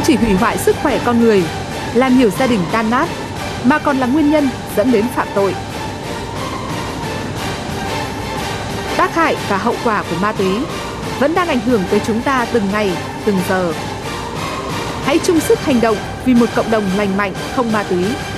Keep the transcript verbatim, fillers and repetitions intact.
chỉ hủy hoại sức khỏe con người, làm nhiều gia đình tan nát, mà còn là nguyên nhân dẫn đến phạm tội. Tác hại và hậu quả của ma túy vẫn đang ảnh hưởng tới chúng ta từng ngày, từng giờ. Hãy chung sức hành động vì một cộng đồng lành mạnh không ma túy.